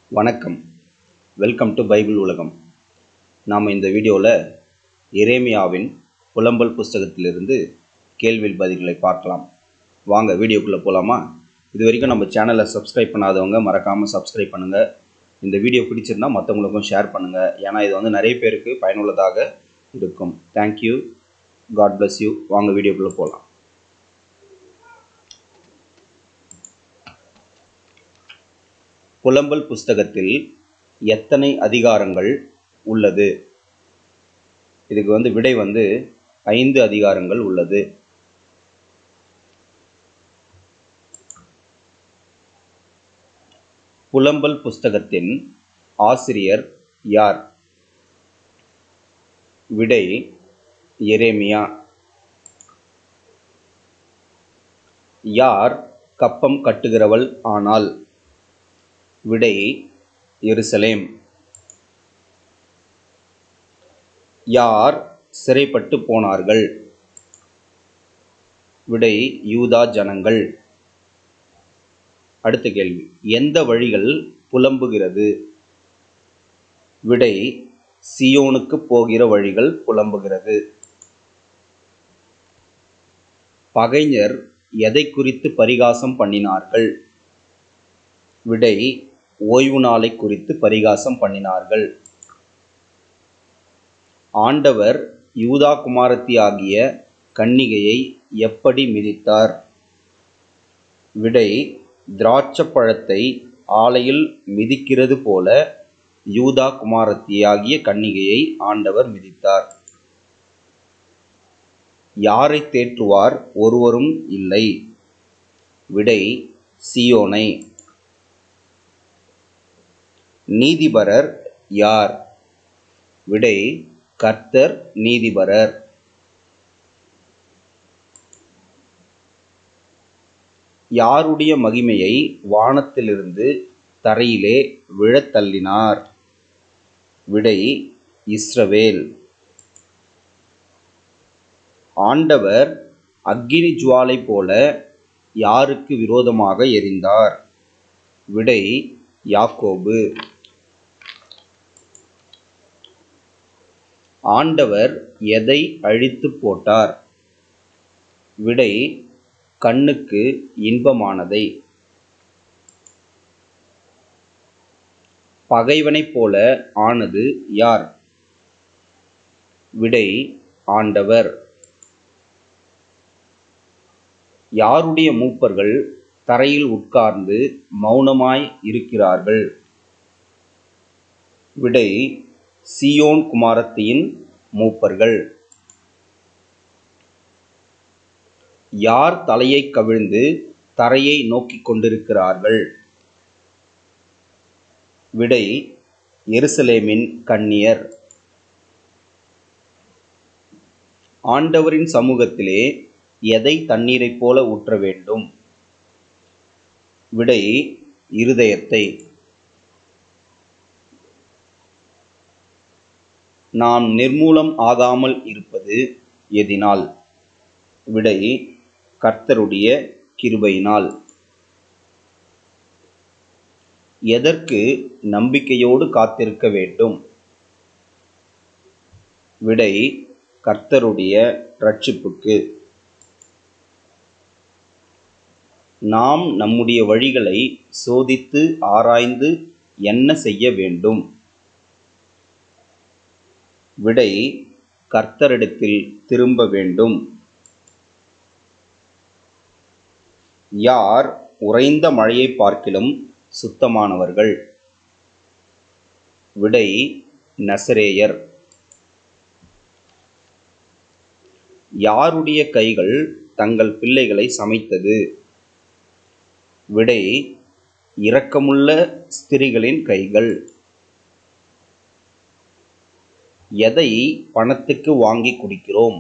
வணக்கம். Welcome to Bible உலகம். நாம் இந்த வீடியோவில் எரேமியாவின் புலம்பல் புஸ்தகத்திலிருந்து கேள்வி பதில்களை பார்க்கலாம். வாங்க வீடியோக்குள்ளே போகலாமா? இது வரைக்கும் நம்ம சேனலை சப்ஸ்கிரைப் பண்ணாதவங்க மறக்காமல் சப்ஸ்கிரைப் பண்ணுங்கள். இந்த வீடியோ பிடிச்சிருந்தால் மற்றவங்களுக்கும் ஷேர் பண்ணுங்கள். ஏன்னா இது நிறைய பேருக்கு பயனுள்ளதாக இருக்கும். தேங்க்யூ. God bless you. வாங்க வீடியோக்குள்ளே போகலாம். புலம்பல் புஸ்தகத்தில் எத்தனை அதிகாரங்கள் உள்ளது? இதுக்கு விடை 5 அதிகாரங்கள் உள்ளது. புலம்பல் புஸ்தகத்தின் ஆசிரியர் யார்? விடை எரேமியா. யார் கப்பம் கட்டுகிறவள் ஆனால்? விடை எருசலேம். யார் சிறைப்பட்டு போனார்கள்? விடை யூதா ஜனங்கள். அடுத்த கேள்வி, எந்த வழிகள் புலம்புகிறது? விடை சியோனுக்கு போகிற வழிகள் புலம்புகிறது. பகைஞர் எதை குறித்து பரிகாசம் பண்ணினார்கள்? விடை ஓய்வு நாளை குறித்து பரிகாசம் பண்ணினார்கள். ஆண்டவர் யூதா குமாரத்தி ஆகிய கன்னிகையை எப்படி மிதித்தார்? விடை திராட்சை பழத்தை ஆலையில் மிதிக்கிறது போல யூதா குமாரத்தி ஆகிய கன்னிகையை ஆண்டவர் மிதித்தார். யாரை தேற்றுவார் ஒருவரும் இல்லை? விடை சியோனை. நீதிபரர் யார்? விடை கர்த்தர் நீதிபரர். யாருடைய மகிமையை வானத்திலிருந்து தரையிலே விழத் தள்ளினார்? விடை இஸ்ரவேல். ஆண்டவர் அக்கினி ஜுவாலை போல யாருக்கு விரோதமாக எரிந்தார்? விடை யாக்கோபு. ஆண்டவர் எதை அழித்து போட்டார்? விடை கண்ணுக்கு இன்பமானதை. பகைவனைப் போல ஆனது யார்? விடை ஆண்டவர். யாருடைய மூப்பர்கள் தரையில் உட்கார்ந்து மௌனமாய் இருக்கிறார்கள்? விடை சீயோன் குமாரத்தியின் மூப்பர்கள். யார் தலையை கவிழ்ந்து தரையை நோக்கி கொண்டிருக்கிறார்கள்? விடை எருசலேமின் கன்னியர். ஆண்டவரின் சமூகத்திலே எதை தண்ணீரைப் போல ஊற்ற வேண்டும்? விடை இருதயத்தை. நாம் நிர்மூலம் ஆகாமல் இருப்பது எதினால்? விடை கர்த்தருடைய கிருபையினால். எதற்கு நம்பிக்கையோடு காத்திருக்க வேண்டும்? விடை கர்த்தருடைய இரட்சிப்புக்கு. நாம் நம்முடைய வழிகளை சோதித்து ஆராய்ந்து என்ன செய்ய வேண்டும்? விடை கர்த்தரிடத்தில் திரும்ப வேண்டும். யார் உறைந்த மழையை பார்க்கிலும் சுத்தமானவர்கள்? விடை நசரேயர். யாருடைய கைகள் தங்கள் பிள்ளைகளை சமைத்தது? விடை இரக்கமுள்ள ஸ்திரீகளின் கைகள். எதை பணத்துக்கு வாங்கி குடிக்கிறோம்?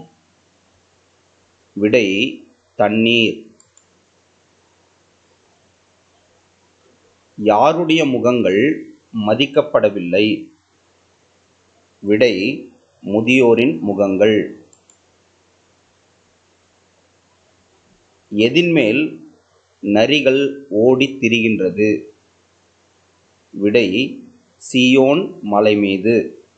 விடை தண்ணீர். யாருடைய முகங்கள் மதிக்கப்படவில்லை? விடை முதியோரின் முகங்கள். எதின்மேல் நரிகள் ஓடித் திரிகின்றது? விடை சீயோன் மலை மீது.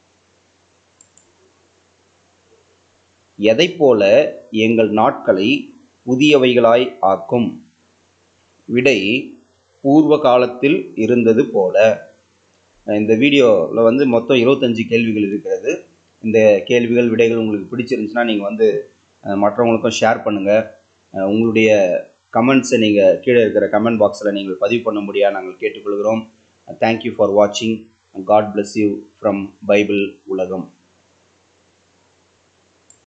எதைப்போல எங்கள் நாட்களை புதியவைகளாய் ஆக்கும்? விடை பூர்வ காலத்தில் இருந்தது போல. இந்த வீடியோவில் வந்து மொத்தம் 25 கேள்விகள் இருக்கிறது. இந்த கேள்விகள் விடைகள் உங்களுக்கு பிடிச்சிருந்துச்சுன்னா நீங்கள் மற்றவங்களுக்கும் ஷேர் பண்ணுங்கள். உங்களுடைய கமெண்ட்ஸை நீங்கள் கீழே இருக்கிற கமெண்ட் பாக்ஸில் நீங்கள் பதிவு பண்ணும்படியாக நாங்கள் கேட்டுக்கொள்கிறோம். தேங்க்யூ ஃபார் வாட்சிங். God bless you from Bible உலகம்.